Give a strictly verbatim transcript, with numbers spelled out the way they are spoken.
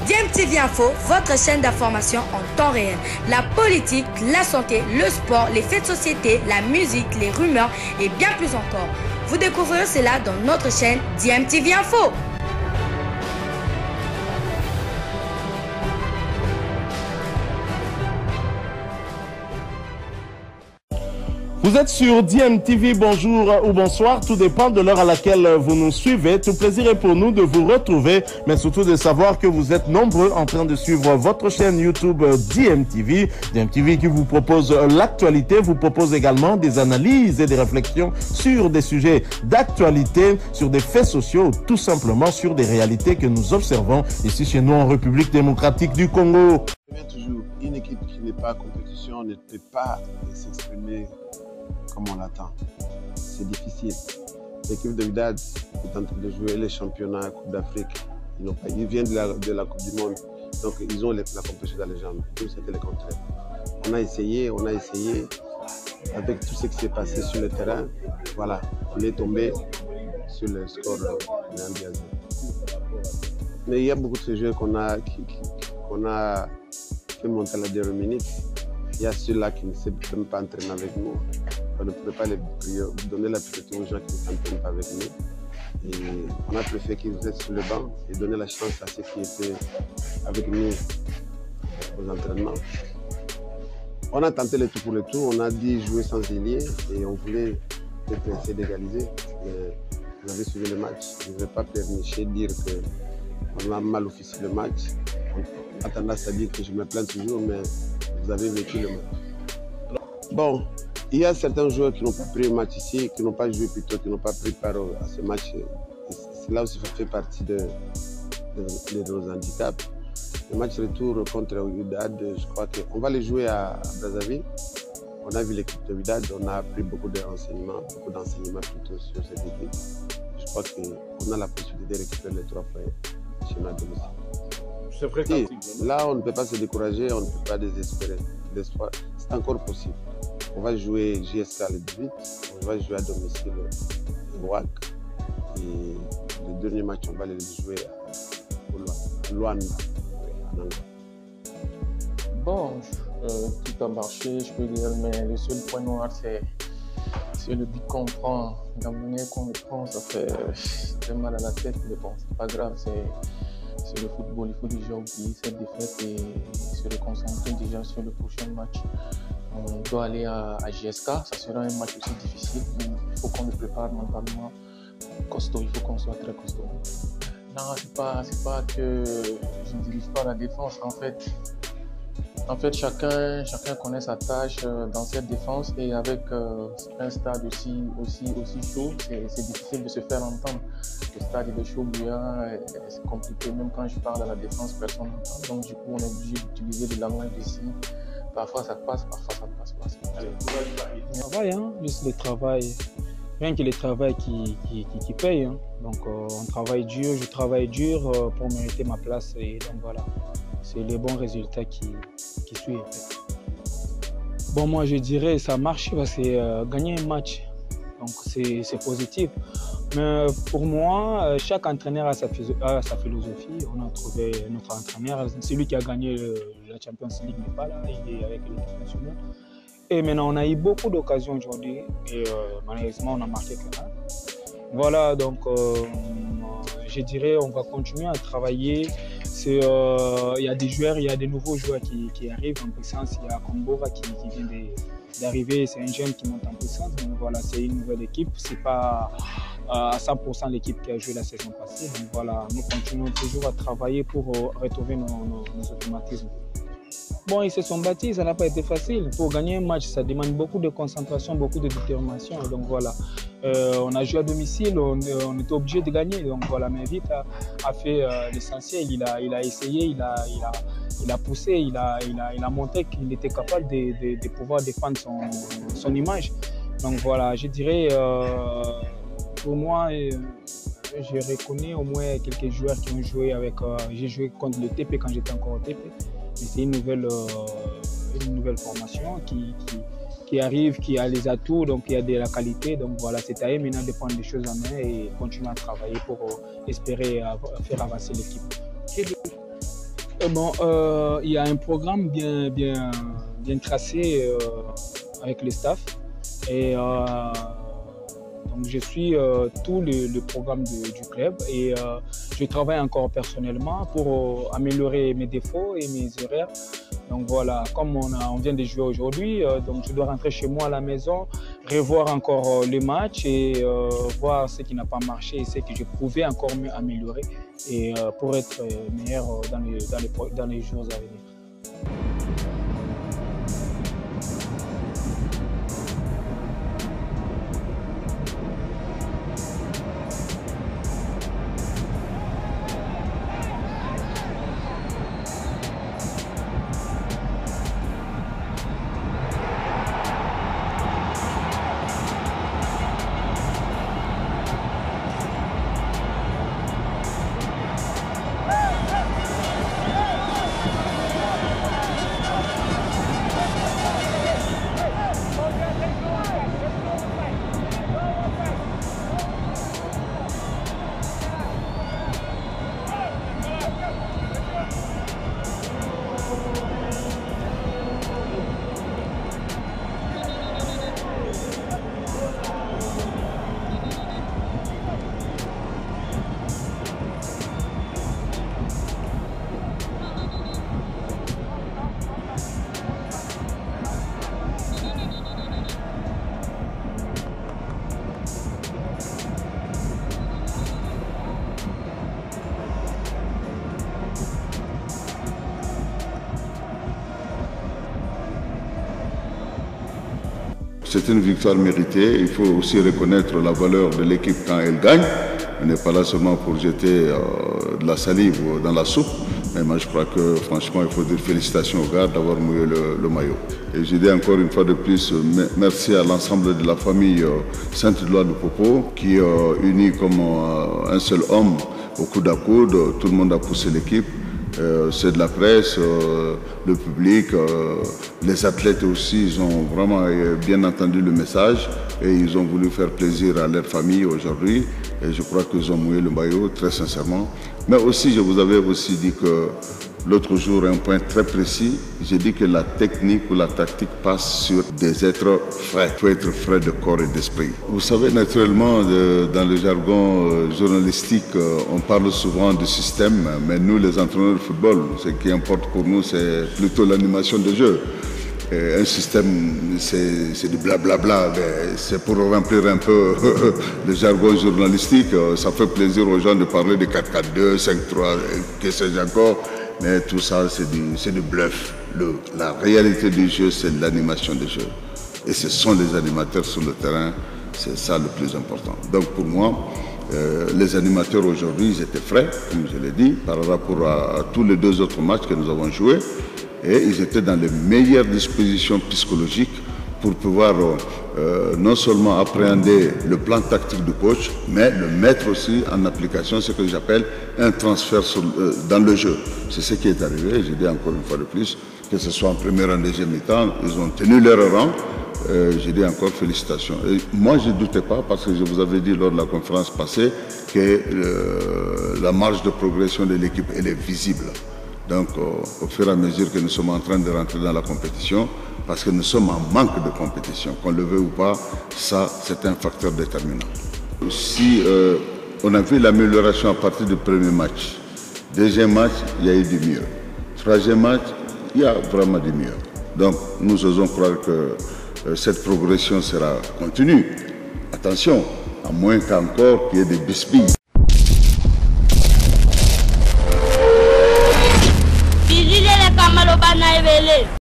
D M T V Info, votre chaîne d'information en temps réel. La politique, la santé, le sport, les faits de société, la musique, les rumeurs et bien plus encore. Vous découvrirez cela dans notre chaîne D M T V Info. Vous êtes sur D M T V, bonjour ou bonsoir, tout dépend de l'heure à laquelle vous nous suivez. Tout plaisir est pour nous de vous retrouver, mais surtout de savoir que vous êtes nombreux en train de suivre votre chaîne YouTube D M T V. D M T V qui vous propose l'actualité, vous propose également des analyses et des réflexions sur des sujets d'actualité, sur des faits sociaux, tout simplement sur des réalités que nous observons ici chez nous en République démocratique du Congo. Toujours, une équipe qui n'est pas en compétition ne peut pas s'exprimer comme on l'attend. C'est difficile. L'équipe de Wydad est en train de jouer les championnats Coupe d'Afrique. Ils, ils viennent de la, de la Coupe du Monde, donc ils ont les, la compétition dans les jambes. Nous, c'était le contraire. On a essayé, on a essayé, avec tout ce qui s'est passé sur le terrain, voilà, on est tombé sur le score de un but à zéro. Mais il y a beaucoup de ces joueurs qu'on a, qu'on a fait monter à la dernière minute. Il y a ceux-là qui ne savent même pas entraîner avec nous. On ne pouvait pas les donner la priorité aux gens qui ne s'entraînent pas avec nous. Et on a préféré qu'ils restent sur le banc et donner la chance à ceux qui étaient avec nous aux entraînements. On a tenté le tout pour le tout. On a dit jouer sans ailier et on voulait peut-être essayer d'égaliser. Mais vous avez suivi le match. Je ne vais pas pernicher dire qu'on a mal officié le match. On a tendance à dire que je me plains toujours, mais vous avez vécu le match. Bon, il y a certains joueurs qui n'ont pas pris le match ici, qui n'ont pas joué plutôt, qui n'ont pas pris part à ce match. C'est là aussi ça fait partie de, de, de nos handicaps. Le match retour contre Wydad, je crois qu'on va les jouer à, à Brazzaville. On a vu l'équipe de Wydad, on a appris beaucoup de renseignements, beaucoup d'enseignements plutôt sur cette équipe. Je crois qu'on a la possibilité de récupérer les trois points chez nous à domicile. C'est vrai que là, on ne peut pas se décourager, on ne peut pas désespérer. L'espoir, c'est encore possible. On va jouer J S K le dix-huit, on va jouer à domicile au W A C. Et le dernier match, on va les jouer à Luanda, en Angola. Bon, euh, tout a marché, je peux dire, mais le seul point noir, c'est le but qu'on prend. La manière qu'on le prend, ça fait très mal à la tête, mais bon, c'est pas grave. C'est le football, il faut déjà oublier cette défaite et se reconcentrer déjà sur le prochain match. On doit aller à, à J S K, ça sera un match aussi difficile. Il faut qu'on le prépare mentalement costaud, il faut qu'on soit très costaud. Non, c'est pas, c'est pas que je ne dirige pas la défense. En fait, en fait chacun, chacun connaît sa tâche dans cette défense et avec euh, un stade aussi, aussi, aussi chaud, c'est difficile de se faire entendre. Le stade est chaud, bouillant, c'est compliqué. Même quand je parle à la défense, personne n'entend. Donc du coup, on est obligé d'utiliser le langage de signes. Parfois ça passe, parfois ça ne passe pas. Le travail, hein, juste le travail. Rien que le travail qui, qui, qui, qui paye. Hein. Donc euh, on travaille dur, je travaille dur euh, pour mériter ma place. Et donc voilà, c'est les bons résultats qui, qui suivent. Bon, moi je dirais ça marche parce que euh, gagner un match, donc c'est positif. Mais pour moi, chaque entraîneur a sa, a sa philosophie. On a trouvé notre entraîneur. Celui qui a gagné le, la Champions League n'est pas là, il est avec l'équipe nationale. Et maintenant, on a eu beaucoup d'occasions aujourd'hui. Et euh, malheureusement, on a marqué qu'un. Voilà, donc euh, je dirais on va continuer à travailler. Il euh, y a des joueurs, il y a des nouveaux joueurs qui, qui arrivent en puissance. Il y a Kombora qui, qui vient d'arriver, c'est un jeune qui monte en puissance. Donc voilà, c'est une nouvelle équipe. C'est pas à cent pour cent l'équipe qui a joué la saison passée. Donc voilà, nous continuons toujours à travailler pour retrouver nos, nos, nos automatismes. Bon, ils se sont battus, ça n'a pas été facile. Pour gagner un match, ça demande beaucoup de concentration, beaucoup de détermination. Donc voilà, euh, on a joué à domicile, on, on était obligé de gagner. Donc voilà, mais vite a, a fait euh, l'essentiel. Il a, il a essayé, il a, il a, il a poussé, il a, il a, il a montré qu'il était capable de, de, de pouvoir défendre son, son image. Donc voilà, je dirais, euh, pour moi, euh, je reconnais au moins quelques joueurs qui ont joué avec. Euh, J'ai joué contre le T P quand j'étais encore au T P. C'est une nouvelle, euh, une nouvelle formation qui, qui, qui arrive, qui a les atouts, donc il y a de la qualité. Donc voilà, c'est à eux maintenant de prendre les choses en main et continuer à travailler pour euh, espérer euh, faire avancer l'équipe. Euh, bon, euh, il y a un programme bien, bien, bien tracé euh, avec le staff. Et euh, donc je suis euh, tout le, le programme de, du club et euh, je travaille encore personnellement pour euh, améliorer mes défauts et mes erreurs. Donc voilà, comme on, a, on vient de jouer aujourd'hui, euh, donc je dois rentrer chez moi à la maison, revoir encore euh, le match et euh, voir ce qui n'a pas marché et ce que je pouvais encore mieux améliorer et euh, pour être meilleur dans les, dans les, dans les jours à venir. C'est une victoire méritée. Il faut aussi reconnaître la valeur de l'équipe quand elle gagne. On n'est pas là seulement pour jeter euh, de la salive dans la soupe. Mais moi, je crois que franchement, il faut dire félicitations aux gars d'avoir mouillé le, le maillot. Et je dis encore une fois de plus, merci à l'ensemble de la famille euh, Sainte-Éloi de Popo qui euh, unit comme euh, un seul homme au coude à coude. Tout le monde a poussé l'équipe. Euh, c'est de la presse, euh, le public, euh, les athlètes aussi, ils ont vraiment euh, bien entendu le message et ils ont voulu faire plaisir à leur famille aujourd'hui et je crois qu'ils ont mouillé le maillot très sincèrement. Mais aussi, je vous avais aussi dit que l'autre jour, un point très précis, j'ai dit que la technique ou la tactique passe sur des êtres frais. Il faut être frais de corps et d'esprit. Vous savez, naturellement, de, dans le jargon euh, journalistique, euh, on parle souvent de système, mais nous, les entraîneurs de football, ce qui importe pour nous, c'est plutôt l'animation de jeu. Et un système, c'est du blablabla, c'est pour remplir un peu le jargon journalistique. Ça fait plaisir aux gens de parler de quatre quatre deux, cinq trois, que sais-je encore. Mais tout ça, c'est du, du bluff. Le, la réalité du jeu, c'est l'animation du jeu. Et ce sont les animateurs sur le terrain, c'est ça le plus important. Donc pour moi, euh, les animateurs aujourd'hui, ils étaient frais, comme je l'ai dit, par rapport à, à tous les deux autres matchs que nous avons joués. Et ils étaient dans les meilleures dispositions psychologiques pour pouvoir euh, non seulement appréhender le plan tactique du coach, mais le mettre aussi en application, ce que j'appelle un transfert sur, euh, dans le jeu. C'est ce qui est arrivé, je dis encore une fois de plus, que ce soit en première ou en deuxième mi-temps, ils ont tenu leur rang. Euh, je dis encore félicitations. Et moi, je ne doutais pas, parce que je vous avais dit lors de la conférence passée, que euh, la marge de progression de l'équipe, elle est visible. Donc, au, au fur et à mesure que nous sommes en train de rentrer dans la compétition, parce que nous sommes en manque de compétition, qu'on le veut ou pas, ça, c'est un facteur déterminant. Si euh, on a vu l'amélioration à partir du premier match, deuxième match, il y a eu du mieux. Troisième match, il y a vraiment du mieux. Donc, nous osons croire que euh, cette progression sera continue. Attention, à moins qu'encore qu'il y ait des bisbilles. Bilile le kamalo bana evele.